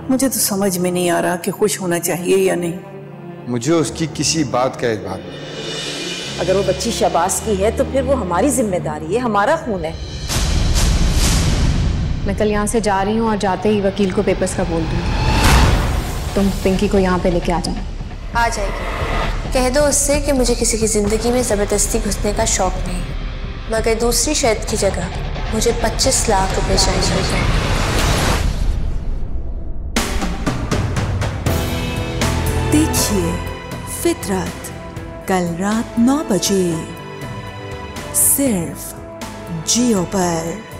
मुझे तो समझ में नहीं आ रहा कि खुश होना चाहिए या नहीं। मुझे उसकी किसी बात का एतबार नहीं। अगर वो बच्ची शहबाज की है तो फिर वो हमारी जिम्मेदारी है, हमारा खून है। मैं कल यहाँ से जा रही हूँ और जाते ही वकील को पेपर्स का बोल दूँगी। तुम पिंकी को यहाँ पे लेके आ जाना। आ जाएगी। कह दो उससे कि मुझे किसी की जिंदगी में जबरदस्ती घुसने का शौक नहीं, मगर दूसरी शर्त की जगह मुझे 25 लाख रुपए चाहिए। देखिए फितरत कल रात 9 बजे सिर्फ जियो पर।